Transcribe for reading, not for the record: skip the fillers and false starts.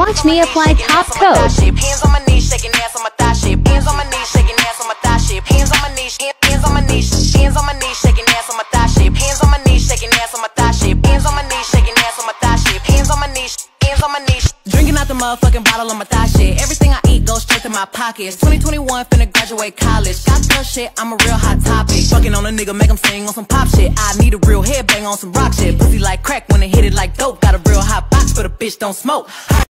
Watch me apply top coat. Hands on my knees, shaking ass on my thigh shape. Hands on my knees, shaking ass on my thigh shape. Hands on my knees, hands on my knees, hands on my knees, shaking ass on my thigh shape. Hands on my knees, shaking ass on my thigh shape. Hands on my knees, shaking ass on my thigh shape. Hands on my knees, hands on my knees. Drinking out the motherfucking bottle on my thigh shit. Everything I eat goes straight to my pockets. 2021, finna graduate college. Got girl shit, I'm a real hot topic. Fucking on a nigga, make him sing on some pop shit. I need a real headbang on some rock shit. Pussy like crack when they hit it like dope. Got a real hot box, but a bitch don't smoke.